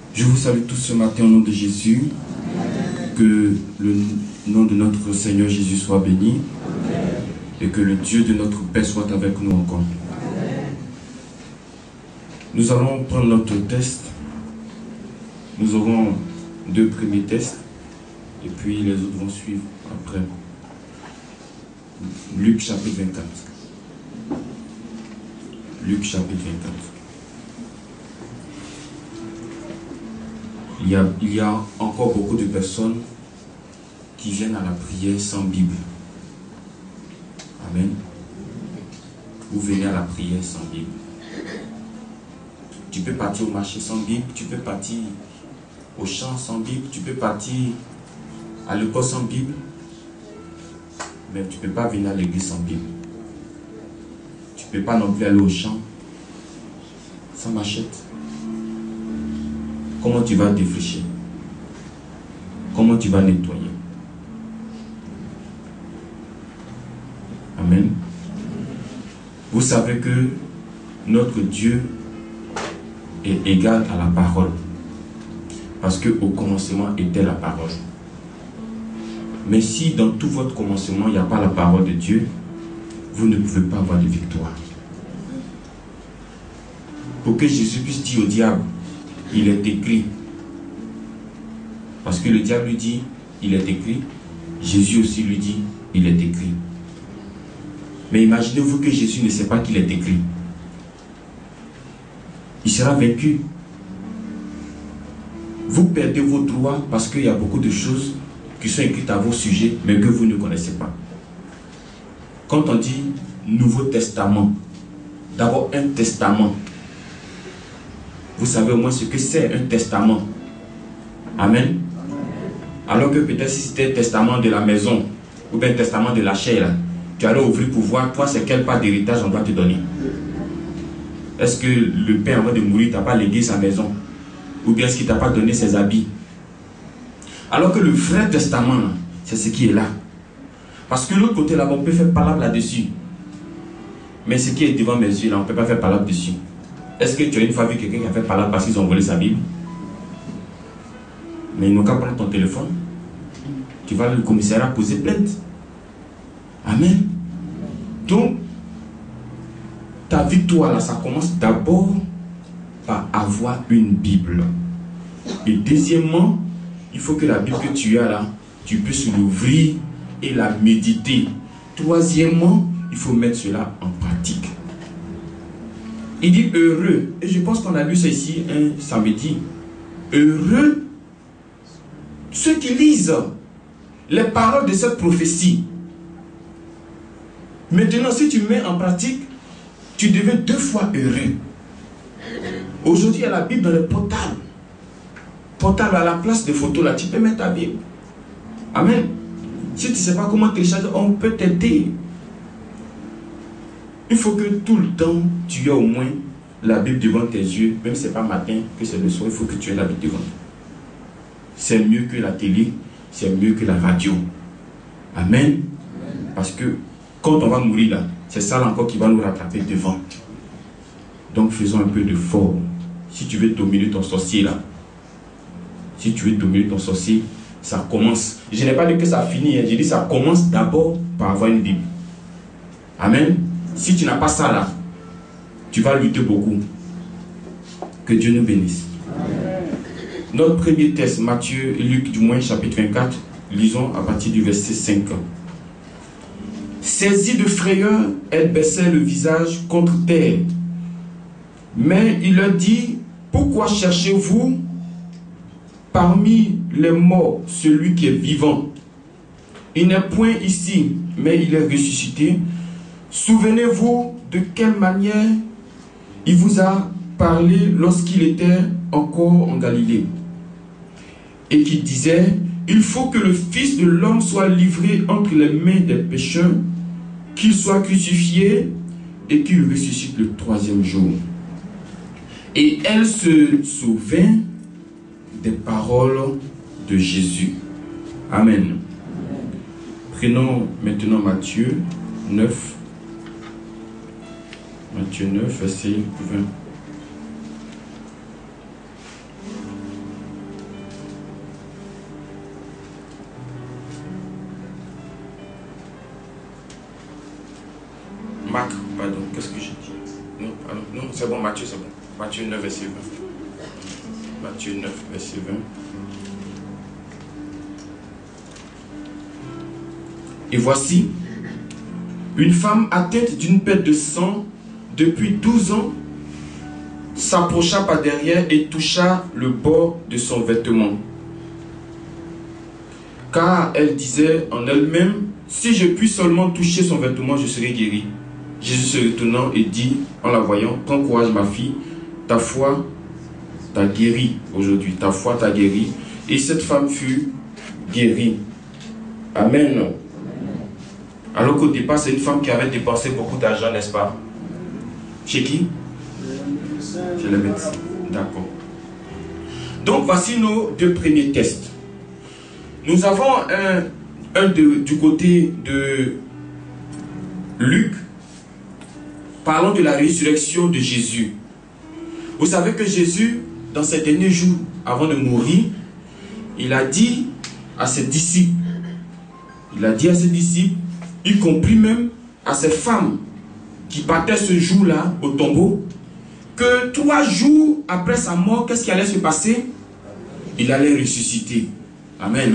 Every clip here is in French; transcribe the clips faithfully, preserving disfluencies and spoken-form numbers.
Je vous salue tous ce matin au nom de Jésus. Que le nom de notre Seigneur Jésus soit béni. Et que le Dieu de notre Père soit avec nous encore. Nous allons prendre notre test. Nous aurons deux premiers tests. Et puis les autres vont suivre après. Luc chapitre vingt-quatre. Luc chapitre vingt-quatre. Il y, a, il y a encore beaucoup de personnes qui viennent à la prière sans Bible. Amen. Vous venez à la prière sans Bible. Tu peux partir au marché sans Bible, tu peux partir au champ sans Bible, tu peux partir à l'école sans Bible, mais tu ne peux pas venir à l'église sans Bible. Tu ne peux pas non plus aller au champ sans machette. Comment tu vas défricher? Comment tu vas nettoyer? Amen. Vous savez que notre Dieu est égal à la parole. Parce qu'au commencement était la parole. Mais si dans tout votre commencement, il n'y a pas la parole de Dieu, vous ne pouvez pas avoir de victoire. Pour que Jésus puisse dire au diable, il est écrit. Parce que le diable lui dit, il est écrit. Jésus aussi lui dit, il est écrit. Mais imaginez-vous que Jésus ne sait pas qu'il est écrit. Il sera vaincu. Vous perdez vos droits parce qu'il y a beaucoup de choses qui sont écrites à vos sujets, mais que vous ne connaissez pas. Quand on dit Nouveau Testament, d'abord un testament. Vous savez au moins ce que c'est un testament. Amen. Alors que peut-être si c'était un testament de la maison, ou bien un testament de la chair, là, tu allais ouvrir pour voir, toi, c'est quelle part d'héritage on doit te donner. Est-ce que le père, avant de mourir, t'a pas légué sa maison? Ou bien est-ce qu'il t'a pas donné ses habits? Alors que le vrai testament, c'est ce qui est là. Parce que l'autre côté, là, on peut faire palabre là-dessus. Mais ce qui est devant mes yeux, là, on ne peut pas faire palabre dessus. Est-ce que tu as une fois vu quelqu'un qui a fait palabre parce qu'ils ont volé sa Bible? Mais ils n'ont qu'à prendre ton téléphone. Tu vas au commissariat poser plainte. Amen. Donc, ta victoire, là, ça commence d'abord par avoir une Bible. Et deuxièmement, il faut que la Bible que tu as là, tu puisses l'ouvrir et la méditer. Troisièmement, il faut mettre cela en pratique. Il dit heureux, et je pense qu'on a lu ça ici un samedi. Heureux ceux qui lisent les paroles de cette prophétie. Maintenant, si tu mets en pratique, tu deviens deux fois heureux. Aujourd'hui, il y a la Bible dans le portable. Portable à la place de photos, là, tu peux mettre ta Bible. Amen. Si tu ne sais pas comment télécharger, on peut t'aider. Il faut que tout le temps, tu aies au moins la Bible devant tes yeux. Même si ce n'est pas matin, que c'est le soir, il faut que tu aies la Bible devant. C'est mieux que la télé, c'est mieux que la radio. Amen. Parce que quand on va mourir là, c'est ça là encore qui va nous rattraper devant. Donc faisons un peu de fort. Si tu veux dominer ton sorcier là, si tu veux dominer ton sorcier, ça commence. Je n'ai pas dit que ça finit, hein. J'ai dit ça commence d'abord par avoir une Bible. Amen. Si tu n'as pas ça là, tu vas lutter beaucoup. Que Dieu nous bénisse. Amen. Notre premier test, Matthieu et Luc, du moins chapitre vingt-quatre, lisons à partir du verset cinq. Saisie de frayeur, elle baissait le visage contre terre. Mais il leur dit, pourquoi cherchez-vous parmi les morts celui qui est vivant? Il n'est point ici, mais il est ressuscité. Souvenez-vous de quelle manière il vous a parlé lorsqu'il était encore en Galilée. Et qu'il disait, il faut que le Fils de l'homme soit livré entre les mains des pécheurs, qu'il soit crucifié et qu'il ressuscite le troisième jour. Et elle se souvint des paroles de Jésus. Amen. Prenons maintenant Matthieu neuf. Matthieu neuf, verset vingt. Pardon, qu'est-ce que j'ai dit? Non, pardon, non, c'est bon, Matthieu, c'est bon. Matthieu neuf, verset vingt. Matthieu neuf, verset vingt. Et voici, une femme atteinte d'une perte de sang depuis douze ans s'approcha par derrière et toucha le bord de son vêtement. Car elle disait en elle-même, si je puis seulement toucher son vêtement, je serai guérie. Jésus se retournant et dit, en la voyant, prends courage ma fille, ta foi t'a guérie aujourd'hui, ta foi t'a guérie. Et cette femme fut guérie. Amen. Alors qu'au départ, c'est une femme qui avait dépensé beaucoup d'argent, n'est-ce pas? Chez qui? Chez le médecin. D'accord. Donc, voici nos deux premiers tests. Nous avons un, un de, du côté de Luc, parlons de la résurrection de Jésus. Vous savez que Jésus, dans ses derniers jours, avant de mourir, il a dit à ses disciples, il a dit à ses disciples, y compris même à ces femmes qui partaient ce jour-là au tombeau, que trois jours après sa mort, qu'est-ce qui allait se passer? Il allait ressusciter. Amen.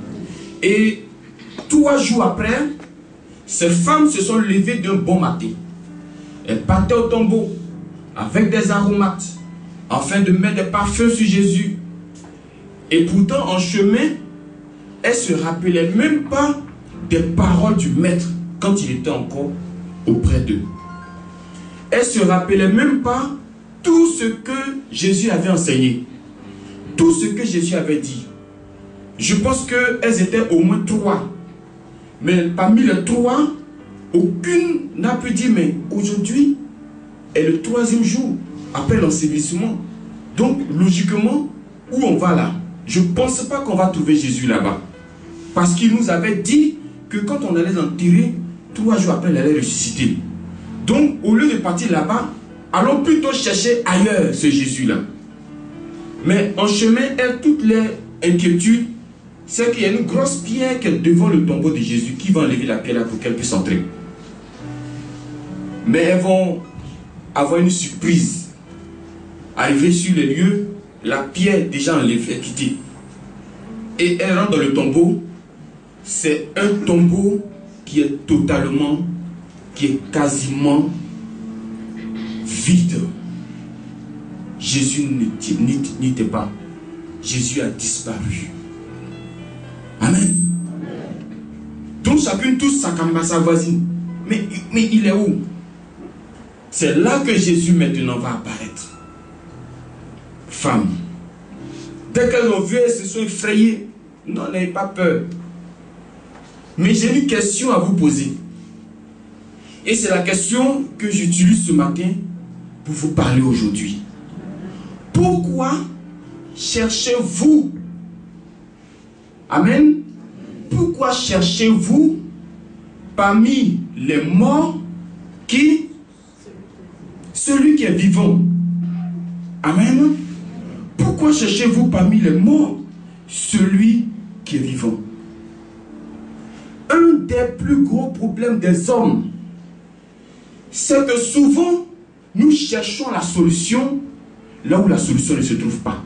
Et trois jours après, ces femmes se sont levées d'un bon matin. Elles partaient au tombeau avec des aromates, afin de mettre des parfums sur Jésus. Et pourtant, en chemin, elles ne se rappelaient même pas des paroles du Maître quand il était encore auprès d'eux. Elles ne se rappelaient même pas tout ce que Jésus avait enseigné, tout ce que Jésus avait dit. Je pense qu'elles étaient au moins trois. Mais parmi les trois, aucune n'a pu dire, mais aujourd'hui est le troisième jour après l'ensevelissement. Donc, logiquement, où on va là? Je ne pense pas qu'on va trouver Jésus là-bas. Parce qu'il nous avait dit que quand on allait l'enterrer, trois jours après, il allait ressusciter. Donc, au lieu de partir là-bas, allons plutôt chercher ailleurs ce Jésus-là. Mais en chemin, elles, toutes les inquiétudes, c'est qu'il y a une grosse pierre qui est devant le tombeau de Jésus qui va enlever la pierre là pour qu'elle puisse entrer. Mais elles vont avoir une surprise. Arriver sur les lieux, la pierre déjà enlevée, quittée. Et elles rentrent dans le tombeau. C'est un tombeau qui est totalement, qui est quasiment vide. Jésus n'y était pas. Jésus a disparu. Amen. Donc chacune touche sa caméra, sa voisine. Mais, mais il est où? C'est là que Jésus maintenant va apparaître. Femme. Dès qu'elles ont vu, elles se sont effrayées. Non, n'ayez pas peur. Mais j'ai une question à vous poser. Et c'est la question que j'utilise ce matin pour vous parler aujourd'hui. Pourquoi cherchez-vous? Amen. Pourquoi cherchez-vous parmi les morts qui? Celui qui est vivant. Amen. Pourquoi cherchez-vous parmi les morts celui qui est vivant? Un des plus gros problèmes des hommes, c'est que souvent, nous cherchons la solution là où la solution ne se trouve pas.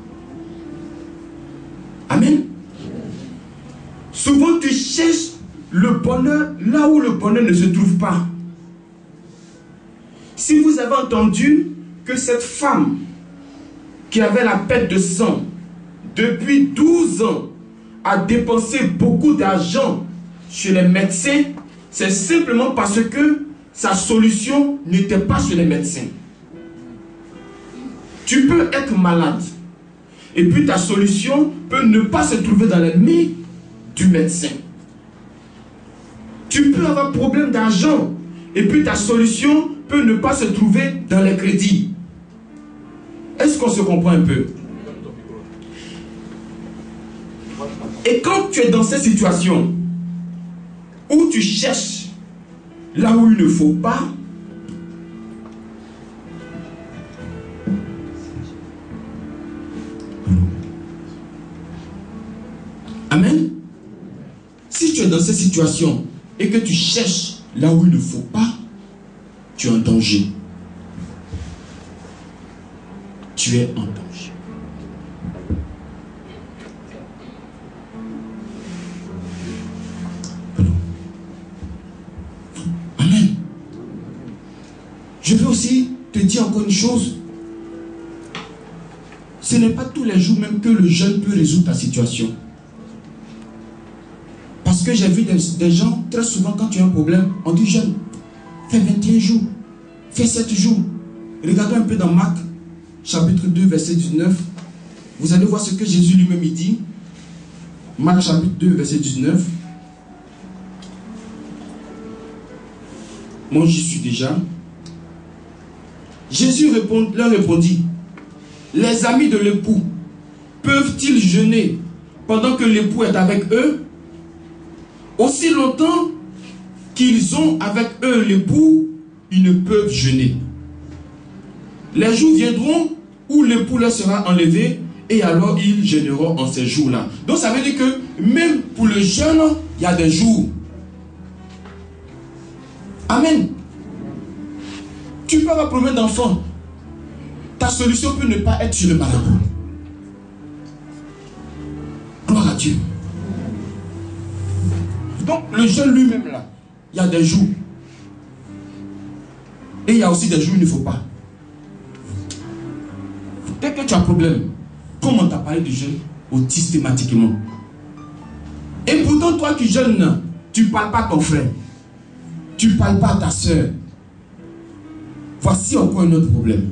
Amen. Souvent, tu cherches le bonheur là où le bonheur ne se trouve pas. Si vous avez entendu que cette femme qui avait la perte de sang depuis douze ans a dépensé beaucoup d'argent chez les médecins, c'est simplement parce que sa solution n'était pas chez les médecins. Tu peux être malade et puis ta solution peut ne pas se trouver dans les mains du médecin. Tu peux avoir problème d'argent et puis ta solution peut ne pas se trouver dans les crédits. Est-ce qu'on se comprend un peu? Et quand tu es dans cette situation où tu cherches là où il ne faut pas, amen. Si tu es dans cette situation et que tu cherches là où il ne faut pas, tu es en danger. Tu es en danger. Amen. Je veux aussi te dire encore une chose. Ce n'est pas tous les jours même que le jeûne peut résoudre ta situation. Parce que j'ai vu des, des gens, très souvent quand tu as un problème, on dit jeûne. Fais vingt et un jours. Fais sept jours. Regardons un peu dans Marc, chapitre deux, verset dix-neuf. Vous allez voir ce que Jésus lui-même dit. Marc, chapitre deux, verset dix-neuf. Moi, j'y suis déjà. Jésus répond, leur répondit, les amis de l'époux peuvent-ils jeûner pendant que l'époux est avec eux? Aussi longtemps qu'ils ont avec eux l'époux, ils ne peuvent jeûner. Les jours viendront où l'époux leur sera enlevé et alors ils jeûneront en ces jours-là. Donc ça veut dire que même pour le jeûne, il y a des jours. Amen. Tu peux avoir un problème d'enfant. Ta solution peut ne pas être sur le marabout. Gloire à Dieu. Donc le jeûne lui-même là, il y a des jours. Et il y a aussi des jours où il ne faut pas. Dès que tu as un problème, comme on t'a parlé du jeûne, systématiquement. Et pourtant toi qui jeûnes, tu ne parles pas à ton frère. Tu ne parles pas à ta soeur. Voici encore un autre problème.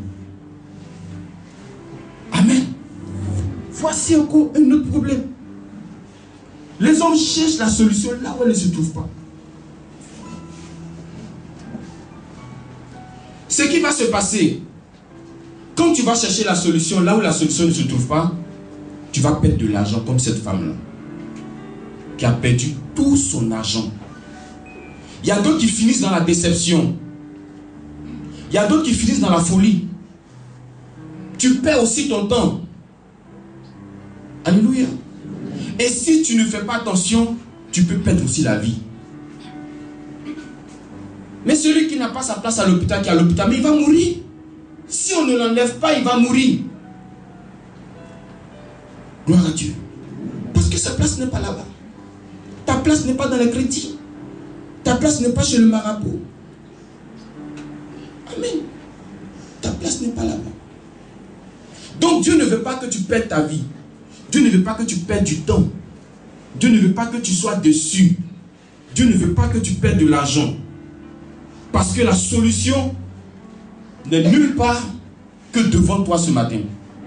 Amen. Voici encore un autre problème. Les hommes cherchent la solution là où elle ne se trouve pas. Ce qui va se passer, quand tu vas chercher la solution là où la solution ne se trouve pas, tu vas perdre de l'argent comme cette femme-là, qui a perdu tout son argent. Il y a d'autres qui finissent dans la déception. Il y a d'autres qui finissent dans la folie. Tu perds aussi ton temps. Alléluia. Et si tu ne fais pas attention, tu peux perdre aussi la vie. Mais celui qui n'a pas sa place à l'hôpital, qui est à l'hôpital, mais il va mourir. Si on ne l'enlève pas, il va mourir. Gloire à Dieu. Parce que sa place n'est pas là-bas. Ta place n'est pas dans les crédits. Ta place n'est pas chez le marabout. Amen. Ta place n'est pas là-bas. Donc Dieu ne veut pas que tu perdes ta vie. Dieu ne veut pas que tu perdes du temps. Dieu ne veut pas que tu sois déçu. Dieu ne veut pas que tu perdes de l'argent. Parce que la solution n'est nulle part que devant toi ce matin.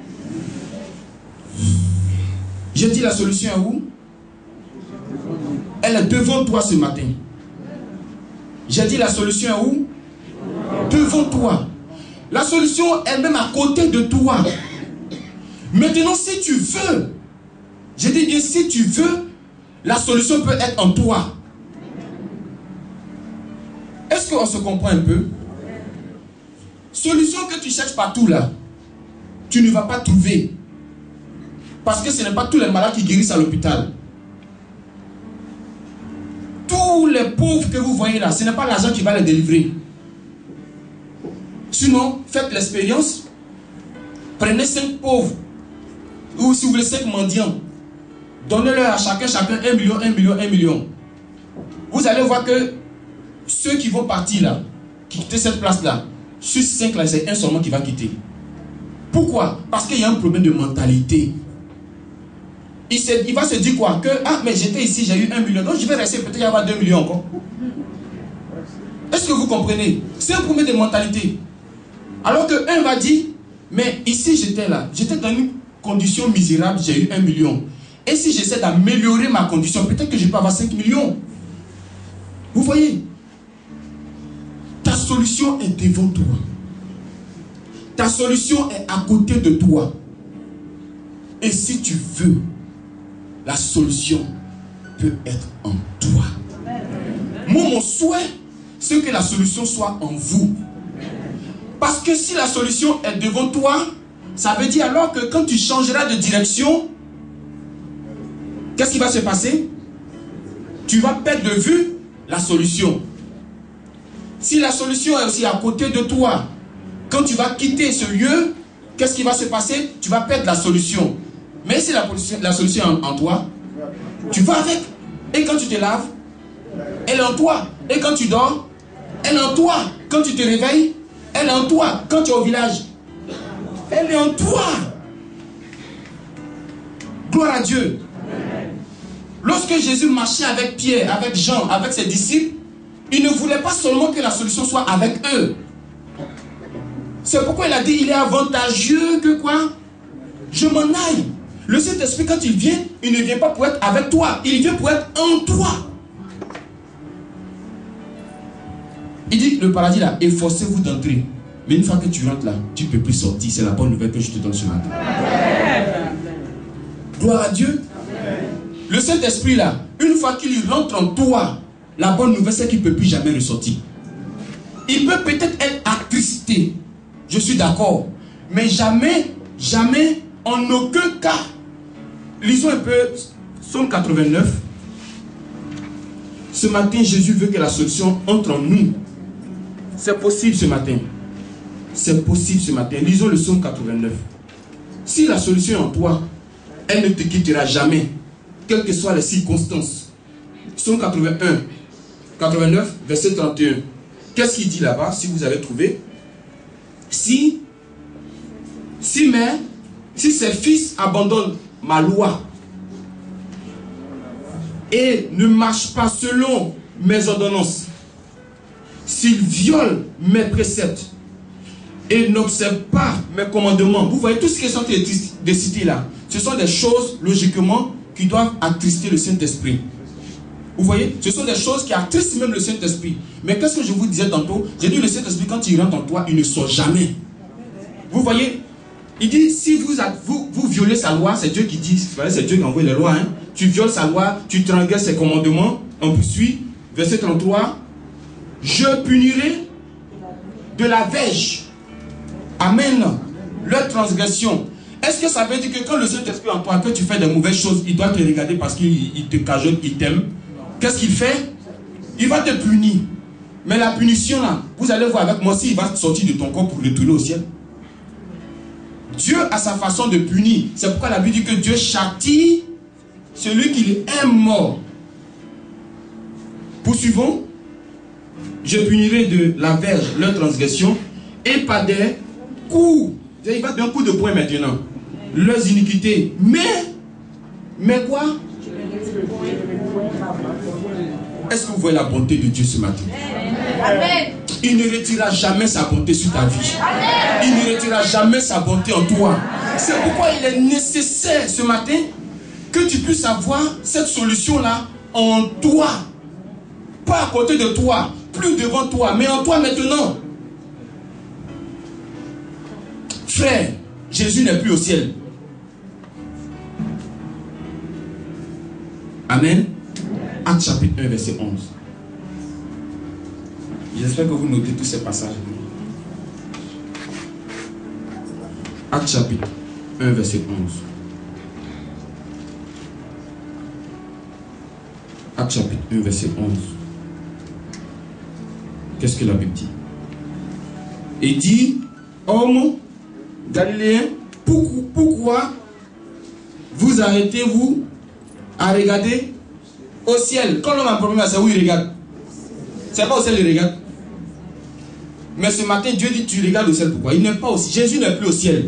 J'ai dit la solution est où? Elle est devant toi ce matin. J'ai dit la solution est où? Devant toi. La solution est même à côté de toi. Maintenant, si tu veux, j'ai dit bien si tu veux, la solution peut être en toi. Est-ce qu'on se comprend un peu? Solution que tu cherches partout là, tu ne vas pas trouver. Parce que ce n'est pas tous les malades qui guérissent à l'hôpital. Tous les pauvres que vous voyez là, ce n'est pas l'argent qui va les délivrer. Sinon, faites l'expérience. Prenez cinq pauvres. Ou si vous voulez cinq mendiants. Donnez-leur à chacun, chacun un million, un million, un million. Vous allez voir que ceux qui vont partir là, qui quittent cette place là, sur cinq là, c'est un seulement qui va quitter. Pourquoi? Parce qu'il y a un problème de mentalité. Il, se, il va se dire quoi? Que, ah, mais j'étais ici, j'ai eu un million, donc je vais rester, peut-être y avoir deux millions encore. Est-ce que vous comprenez? C'est un problème de mentalité. Alors que un va dire, mais ici j'étais là, j'étais dans une condition misérable, j'ai eu un million. Et si j'essaie d'améliorer ma condition, peut-être que je peux avoir cinq millions. Vous voyez? Ta solution est devant toi. Ta solution est à côté de toi. Et si tu veux, la solution peut être en toi. Moi, mon souhait, c'est que la solution soit en vous. Parce que si la solution est devant toi, ça veut dire alors que quand tu changeras de direction, qu'est-ce qui va se passer? Tu vas perdre de vue la solution. Si la solution est aussi à côté de toi, quand tu vas quitter ce lieu, qu'est-ce qui va se passer? Tu vas perdre la solution. Mais si la, la solution est en, en toi, tu vas avec. Et quand tu te laves, elle est en toi. Et quand tu dors, elle est en toi. Quand tu te réveilles, elle est en toi. Quand tu es au village, elle est en toi. Gloire à Dieu. Lorsque Jésus marchait avec Pierre, avec Jean, avec ses disciples, il ne voulait pas seulement que la solution soit avec eux. C'est pourquoi il a dit, il est avantageux que quoi? Je m'en aille. Le Saint-Esprit, quand il vient, il ne vient pas pour être avec toi. Il vient pour être en toi. Il dit, le paradis là, efforcez-vous d'entrer. Mais une fois que tu rentres là, tu ne peux plus sortir. C'est la bonne nouvelle que je te donne ce matin. Gloire à Dieu. Le Saint-Esprit là, une fois qu'il rentre en toi, la bonne nouvelle c'est qu'il ne peut plus jamais ressortir. Il peut peut-être être attristé. Je suis d'accord. Mais jamais, jamais, en aucun cas. Lisons un peu Psaume quatre-vingt-neuf. Ce matin, Jésus veut que la solution entre en nous. C'est possible ce matin. C'est possible ce matin. Lisons le Psaume quatre-vingt-neuf. Si la solution est en toi, elle ne te quittera jamais, quelles que soient les circonstances. Psaume quatre-vingt-un, quatre-vingt-neuf, verset trente et un. Qu'est-ce qu'il dit là-bas, si vous avez trouvé? Si, si, mais, si ses fils abandonnent ma loi et ne marchent pas selon mes ordonnances, s'ils violent mes préceptes et n'observent pas mes commandements, vous voyez tout ce qui est sont des cités là, ce sont des choses logiquement qui doivent attrister le Saint-Esprit. Vous voyez, ce sont des choses qui attristent même le Saint-Esprit. Mais qu'est-ce que je vous disais tantôt? J'ai dit le Saint-Esprit, quand il rentre en toi, il ne sort jamais. Vous voyez, il dit, si vous, vous, vous violez sa loi, c'est Dieu qui dit, c'est Dieu qui envoie les lois, hein. Tu violes sa loi, tu transgresses ses commandements. On poursuit, verset trente-trois, je punirai de la verge. Amen. Leur transgression. Est-ce que ça veut dire que quand le Saint-Esprit en toi, que tu fais des mauvaises choses, il doit te regarder parce qu'il te cajole, il t'aime? Qu'est-ce qu'il fait? Il va te punir. Mais la punition là, vous allez voir avec moi, s'il va sortir de ton corps pour retourner au ciel. Dieu a sa façon de punir. C'est pourquoi la Bible dit que Dieu châtie celui qu'il aime mort. Poursuivons. Je punirai de la verge leur transgression et par des coups. Il va d'un coup de poing maintenant. Leurs iniquités. Mais, mais quoi? Est-ce que vous voyez la bonté de Dieu ce matin? Amen. Il ne retirera jamais sa bonté sur ta vie. Amen. Il ne retirera jamais sa bonté en toi. C'est pourquoi il est nécessaire ce matin que tu puisses avoir cette solution-là en toi. Pas à côté de toi, plus devant toi, mais en toi maintenant. Frère, Jésus n'est plus au ciel. Amen. Actes chapitre un, verset onze. J'espère que vous notez tous ces passages. Actes chapitre un, verset onze. Actes chapitre un, verset onze. Qu'est-ce que la Bible dit? Il dit, homme galiléen, pourquoi, pourquoi vous arrêtez-vous à regarder au ciel? Quand l'homme a un problème, c'est où il regarde? C'est pas au ciel il regarde. Mais ce matin, Dieu dit, tu regardes au ciel. Pourquoi? Il n'est pas au ciel. Jésus n'est plus au ciel.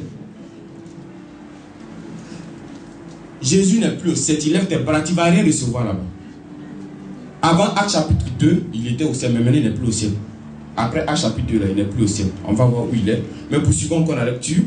Jésus n'est plus au ciel. Il lève tes bras, tu ne vas rien recevoir là-bas. Avant Actes chapitre deux, il était au ciel, mais maintenant il n'est plus au ciel. Après Actes chapitre deux, là, il n'est plus au ciel. On va voir où il est. Mais poursuivons encore la lecture.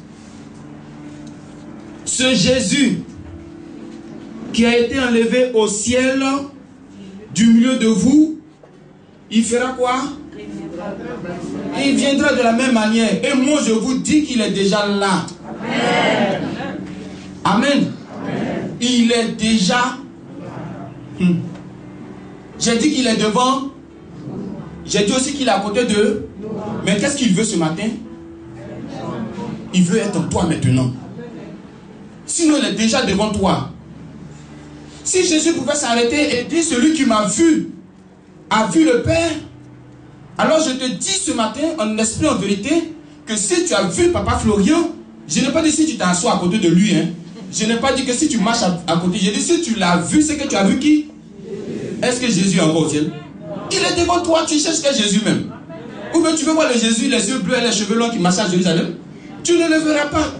Ce Jésus qui a été enlevé au ciel du milieu de vous, il fera quoi? Il viendra de la même manière. Et moi je vous dis qu'il est déjà là. Amen. Amen. Amen. Il est déjà. Hmm. J'ai dit qu'il est devant. J'ai dit aussi qu'il est à côté d'eux. Mais qu'est-ce qu'il veut ce matin? Il veut être en toi maintenant. Sinon il est déjà devant toi. Si Jésus pouvait s'arrêter et dire celui qui m'a vu a vu le Père, Alors je te dis ce matin, en esprit, en vérité, que si tu as vu Papa Florian, je n'ai pas dit si tu t'assois à côté de lui. Hein. Je n'ai pas dit que si tu marches à, à côté. J'ai dit si tu l'as vu, c'est que tu as vu qui? Est-ce que Jésus est encore au ciel? Il est devant toi, tu cherches que Jésus même. Ou bien tu veux voir le Jésus, les yeux bleus et les cheveux longs qui marchent à Jérusalem? Tu ne le verras pas.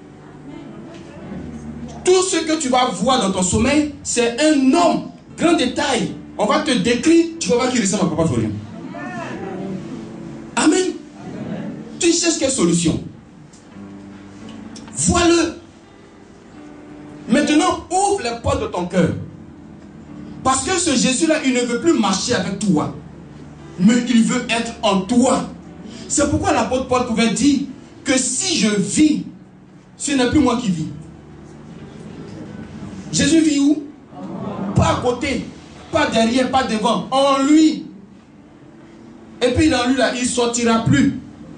Tout ce que tu vas voir dans ton sommeil, c'est un homme, grand détail. On va te décrire, tu vas voir qu'il ressemble à Papa Florian. Amen. Tu cherches quelle solution? Vois-le. Maintenant, ouvre les portes de ton cœur. Parce que ce Jésus-là, il ne veut plus marcher avec toi. Mais il veut être en toi. C'est pourquoi l'apôtre Paul pouvait dire que si je vis, ce n'est plus moi qui vis. Jésus vit où? Pas à côté, pas derrière, pas devant. En lui. Et puis dans lui, là, il ne sortira plus.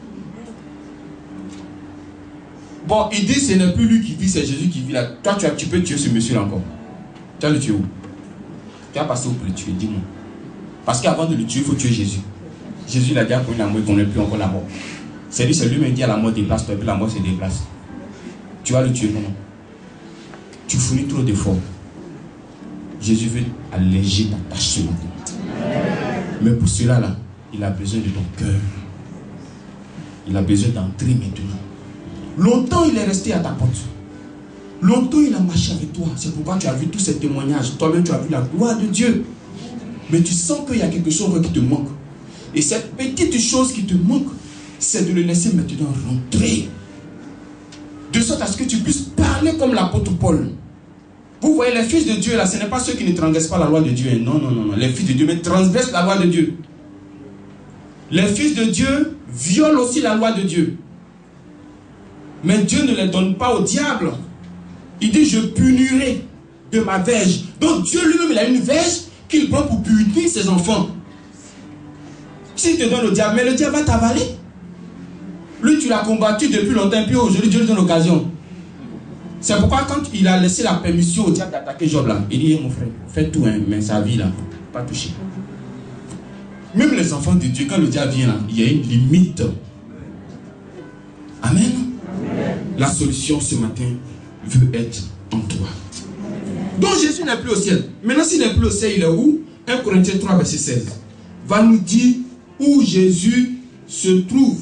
Bon, il dit ce n'est plus lui qui vit, c'est Jésus qui vit là. Toi, tu, as, tu peux tuer ce monsieur-là encore. Tu vas le tuer où? Tu vas passer où pour le tuer? Dis-moi. Parce qu'avant de le tuer, il faut tuer Jésus. Jésus, il a déjà connu la mort, il ne connaît plus encore la mort. C'est lui, c'est lui-même qui a la mort déplace-toi, et puis la mort se déplace. Tu vas le tuer comment? Tu fournis trop d'efforts. Jésus veut alléger ta tâche ce matin. Mais pour cela, là, il a besoin de ton cœur. Il a besoin d'entrer maintenant. Longtemps, il est resté à ta porte. Longtemps, il a marché avec toi. C'est pourquoi tu as vu tous ces témoignages. Toi-même, tu as vu la gloire de Dieu. Mais tu sens qu'il y a quelque chose qui te manque. Et cette petite chose qui te manque, c'est de le laisser maintenant rentrer. De sorte à ce que tu puisses parler comme l'apôtre Paul. Vous voyez, les fils de Dieu, là, ce n'est pas ceux qui ne transgressent pas la loi de Dieu. Non, non, non, non. Les fils de Dieu, mais transgressent la loi de Dieu. Les fils de Dieu violent aussi la loi de Dieu. Mais Dieu ne les donne pas au diable. Il dit, je punirai de ma verge. Donc Dieu lui-même, il a une verge qu'il prend pour punir ses enfants. S'il te donne au diable, mais le diable va t'avaler. Lui, tu l'as combattu depuis longtemps, puis aujourd'hui, Dieu lui donne l'occasion. C'est pourquoi quand il a laissé la permission au diable d'attaquer Job, là, il dit, mon frère, fais tout, hein, mais sa vie, là, pas toucher. Même les enfants de Dieu, quand le diable vient, là, il y a une limite. Amen. Amen. La solution ce matin veut être en toi. Donc Jésus n'est plus au ciel. Maintenant, s'il n'est plus au ciel, il est où? un Corinthiens trois, verset seize. Va nous dire où Jésus se trouve.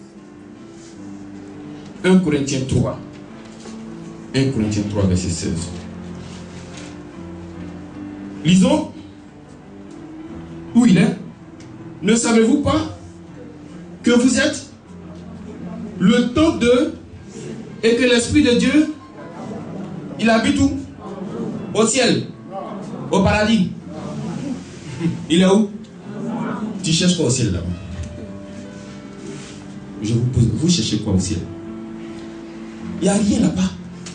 un Corinthiens trois. un Corinthiens trois, verset seize. Lisons. Où il est? Ne savez-vous pas que vous êtes le temple de et que l'Esprit de Dieu, il habite où? Au ciel. Au paradis. Il est où? Tu cherches quoi au ciel là-bas? Je vous pose, vous cherchez quoi au ciel? Il n'y a rien là-bas.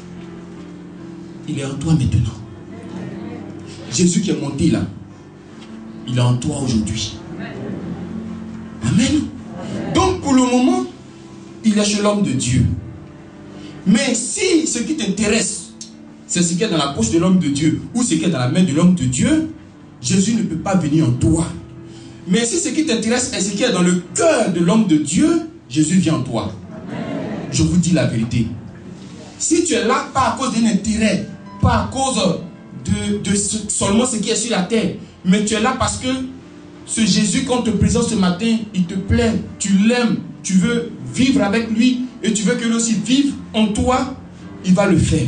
Il est en toi maintenant. Jésus qui est monté là, il est en toi aujourd'hui. Amen. Donc pour le moment, il est chez l'homme de Dieu. Mais si ce qui t'intéresse, c'est ce qui est dans la poche de l'homme de Dieu, ou ce qui est dans la main de l'homme de Dieu, Jésus ne peut pas venir en toi. Mais si ce qui t'intéresse est ce qui est dans le cœur de l'homme de Dieu, Jésus vient en toi. Je vous dis la vérité. Si tu es là, pas à cause d'un intérêt, pas à cause de, de seulement ce qui est sur la terre, mais tu es là parce que ce Jésus qu'on te présente ce matin, il te plaît, tu l'aimes, tu veux vivre avec lui et tu veux que lui aussi vive en toi, il va le faire.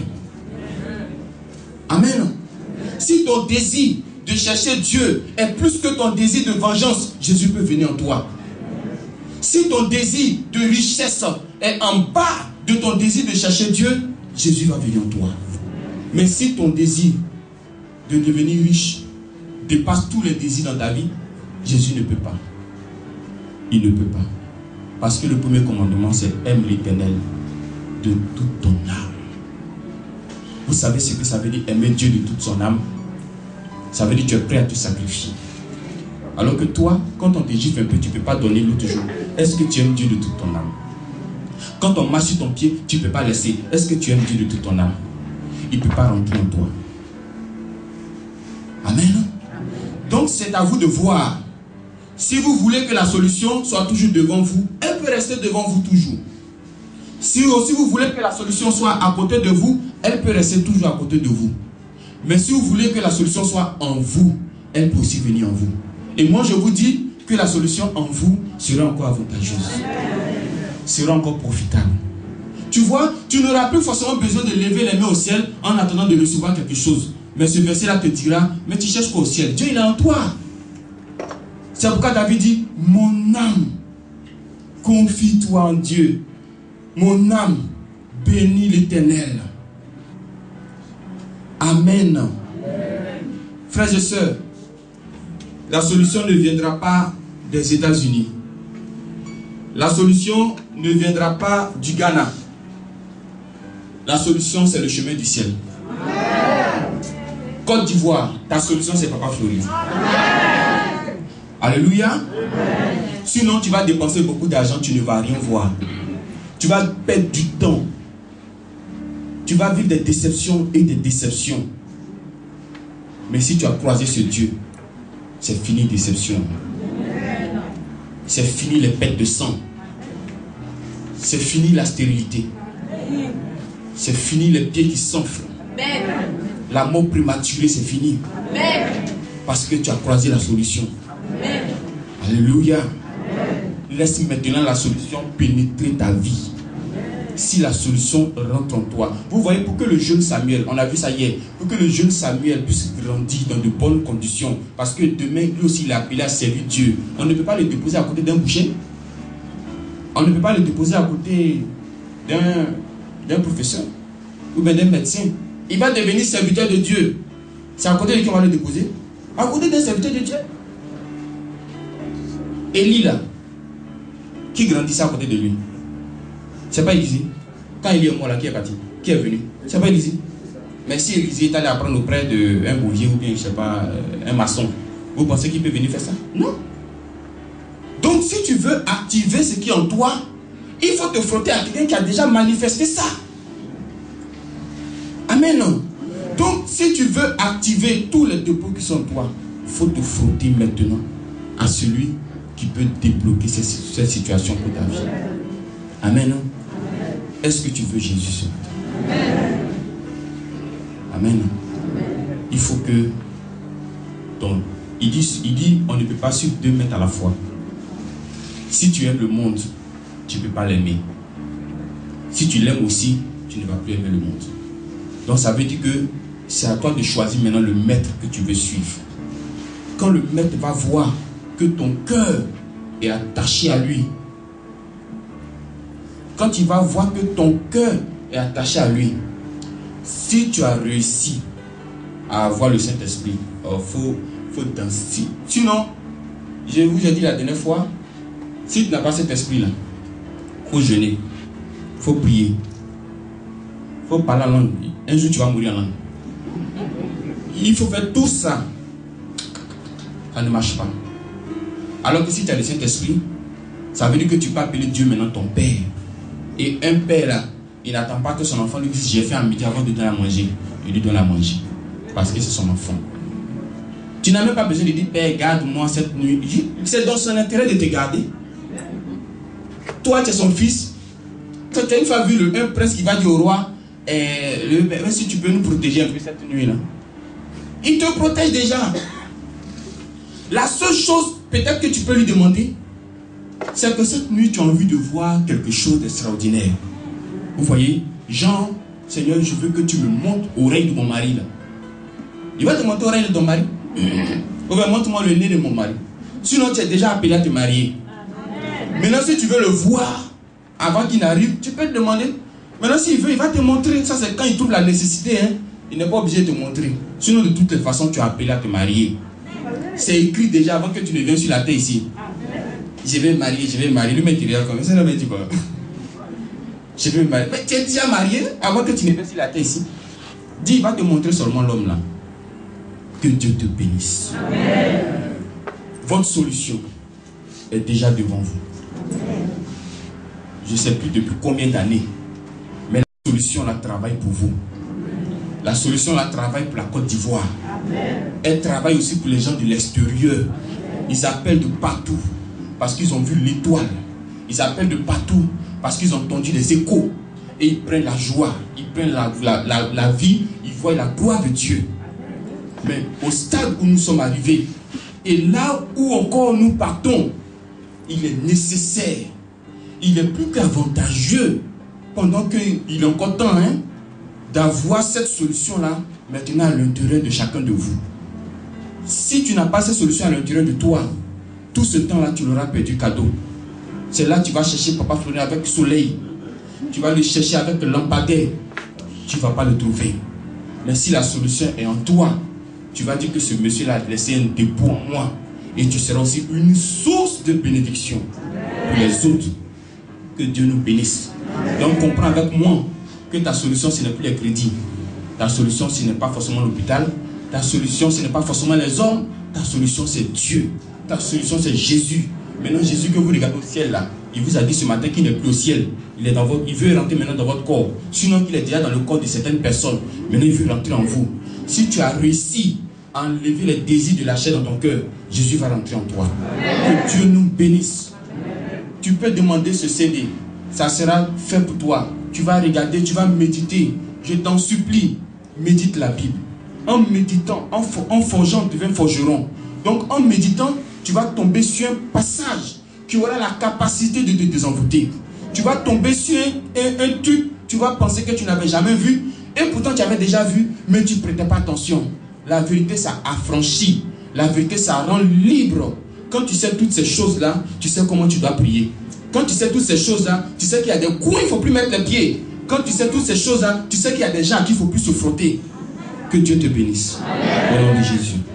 Amen. Si ton désir de chercher Dieu est plus que ton désir de vengeance, Jésus peut venir en toi. Si ton désir de richesse est en bas de ton désir de chercher Dieu, Jésus va venir en toi. Mais si ton désir de devenir riche dépasse tous les désirs dans ta vie, Jésus ne peut pas. Il ne peut pas. Parce que le premier commandement, c'est aime l'Éternel de toute ton âme. Vous savez ce que ça veut dire aimer Dieu de toute son âme? Ça veut dire que tu es prêt à te sacrifier. Alors que toi, quand on te gifle un peu, tu ne peux pas donner l'autre jour. Est-ce que tu aimes Dieu de toute ton âme? Quand on marche sur ton pied, tu ne peux pas laisser. Est-ce que tu aimes Dieu de toute ton âme? Il ne peut pas rentrer en toi. Amen. Donc c'est à vous de voir Si vous voulez que la solution soit toujours devant vous, elle peut rester devant vous toujours. Si aussi vous voulez que la solution soit à côté de vous, elle peut rester toujours à côté de vous. Mais si vous voulez que la solution soit en vous, elle peut aussi venir en vous. Et moi je vous dis que la solution en vous sera encore avantageuse. Sera encore profitable. Tu vois, tu n'auras plus forcément besoin de lever les mains au ciel en attendant de recevoir quelque chose. Mais ce verset-là te dira, mais tu cherches quoi au ciel? Dieu il est en toi. C'est pourquoi David dit, mon âme, confie-toi en Dieu. Mon âme, bénis l'Éternel. Amen. Amen. Frères et sœurs, la solution ne viendra pas des États-Unis. La solution ne viendra pas du Ghana. La solution, c'est le chemin du ciel. Amen. Côte d'Ivoire, ta solution, c'est Papa Floride. Alléluia. Amen. Sinon, tu vas dépenser beaucoup d'argent, tu ne vas rien voir. Tu vas perdre du temps. Tu vas vivre des déceptions et des déceptions. Mais si tu as croisé ce Dieu, c'est fini déception. C'est fini les pertes de sang. C'est fini la stérilité. C'est fini les pieds qui s'enflent. La mort prématurée, c'est fini. Parce que tu as croisé la solution. Alléluia. Laisse maintenant la solution pénétrer ta vie. Si la solution rentre en toi. Vous voyez, pour que le jeune Samuel, on a vu ça hier, pour que le jeune Samuel puisse grandir dans de bonnes conditions, parce que demain, lui aussi, il est appelé à servir Dieu. On ne peut pas le déposer à côté d'un boucher. On ne peut pas le déposer à côté d'un d'un professeur ou bien d'un médecin. Il va devenir serviteur de Dieu. C'est à côté de qui on va le déposer? À côté d'un serviteur de Dieu. Élie là, qui grandissait à côté de lui? C'est pas Élisée. Quand Élie est mort là, qui est parti? Qui est venu? C'est pas Élisée. Mais si Élisée est allé apprendre auprès d'un bouvier ou bien, je sais pas, un maçon, vous pensez qu'il peut venir faire ça? Non. Donc si tu veux activer ce qui est en toi, il faut te frotter à quelqu'un qui a déjà manifesté ça. Amen. Donc si tu veux activer tous les dépôts qui sont en toi, il faut te frotter maintenant à celui qui peut débloquer cette, cette situation pour ta vie. Amen. Est-ce que tu veux Jésus ce matin? Amen. Il faut que donc, il dit, il dit on ne peut pas suivre deux maîtres à la fois. Si tu aimes le monde, tu ne peux pas l'aimer. Si tu l'aimes aussi, tu ne vas plus aimer le monde. Donc ça veut dire que c'est à toi de choisir maintenant le maître que tu veux suivre. Quand le maître va voir que ton cœur est attaché à lui, quand il va voir que ton cœur est attaché à lui, si tu as réussi à avoir le Saint-Esprit, il oh, faut, faut danser. Sinon, je vous ai dit la dernière fois, si tu n'as pas cet esprit-là, il faut jeûner, il faut prier, il faut parler en langue. Un jour, tu vas mourir en langue. Il faut faire tout ça. Ça ne marche pas. Alors que si tu as le Saint-Esprit, ça veut dire que tu peux appeler Dieu maintenant ton Père. Et un père là, il n'attend pas que son enfant lui dise j'ai fait un midi avant de donner à manger. Il lui donne à manger. Parce que c'est son enfant. Tu n'as même pas besoin de dire Père, garde-moi cette nuit. C'est dans son intérêt de te garder. Toi, tu es son fils. Tu as une fois vu le, un prince qui va dire au roi eh, le, si tu peux nous protéger un peu cette nuit là. Il te protège déjà. La seule chose peut-être que tu peux lui demander, c'est que cette nuit tu as envie de voir quelque chose d'extraordinaire. Vous voyez, Jean, Seigneur, je veux que tu me montres l'oreille de mon mari là. Il va te montrer l'oreille de ton mari. Ou bien montre-moi le nez de mon mari. Sinon tu es déjà appelé à te marier. Maintenant si tu veux le voir avant qu'il n'arrive, tu peux te demander. Maintenant s'il veut, il va te montrer. Ça c'est quand il trouve la nécessité, hein. Il n'est pas obligé de te montrer. Sinon de toutes les façons tu es appelé à te marier. C'est écrit déjà avant que tu ne viennes sur la terre ici. Je vais marier, je vais marier. Lui met il regarde comme ça. Ça dit quoi? Je vais me marier. Mais tu es déjà marié avant que tu ne viennes sur la terre ici. Dis, il va te montrer seulement l'homme là. Que Dieu te bénisse. Amen. Votre solution est déjà devant vous. Je ne sais plus depuis combien d'années. Mais la solution la travaille pour vous. La solution la travaille pour la Côte d'Ivoire. Elle travaille aussi pour les gens de l'extérieur. Ils appellent de partout parce qu'ils ont vu l'étoile. Ils appellent de partout parce qu'ils ont entendu les échos. Et ils prennent la joie, ils prennent la, la, la, la vie, ils voient la gloire de Dieu. Mais au stade où nous sommes arrivés, et là où encore nous partons, il est nécessaire, il est plus qu'avantageux, pendant qu'il est encore temps, hein, d'avoir cette solution-là maintenant à l'intérieur de chacun de vous. Si tu n'as pas cette solution à l'intérieur de toi, tout ce temps-là, tu l'auras perdu cadeau. C'est là que tu vas chercher Papa Fleury avec le soleil. Tu vas le chercher avec le lampadaire. Tu ne vas pas le trouver. Mais si la solution est en toi, tu vas dire que ce monsieur-là a laissé un dépôt en moi. Et tu seras aussi une source de bénédiction pour les autres. Que Dieu nous bénisse. Donc comprends avec moi que ta solution, ce n'est plus les crédits. Ta solution, ce n'est pas forcément l'hôpital. Ta solution, ce n'est pas forcément les hommes. Ta solution, c'est Dieu. Ta solution, c'est Jésus. Maintenant, Jésus que vous regardez au ciel là, il vous a dit ce matin qu'il n'est plus au ciel. Il, est dans votre, il veut rentrer maintenant dans votre corps. Sinon, il est déjà dans le corps de certaines personnes. Maintenant, il veut rentrer en vous. Si tu as réussi à enlever les désirs de la chair dans ton cœur, Jésus va rentrer en toi. Que Dieu nous bénisse. Tu peux demander ce C D. Ça sera fait pour toi. Tu vas regarder, tu vas méditer. Je t'en supplie, médite la Bible. En méditant, en, for, en forgeant, tu deviens forgeron. Donc, en méditant, tu vas tomber sur un passage qui aura la capacité de te désenvoûter. Tu vas tomber sur un, un, un truc, tu vas penser que tu n'avais jamais vu, et pourtant tu avais déjà vu, mais tu ne prêtais pas attention. La vérité, ça affranchit. La vérité, ça rend libre. Quand tu sais toutes ces choses-là, tu sais comment tu dois prier. Quand tu sais toutes ces choses-là, tu sais qu'il y a des coups, il ne faut plus mettre les pieds. Quand tu sais toutes ces choses-là, tu sais qu'il y a des gens à qui il ne faut plus se frotter. Que Dieu te bénisse. Au nom de Jésus.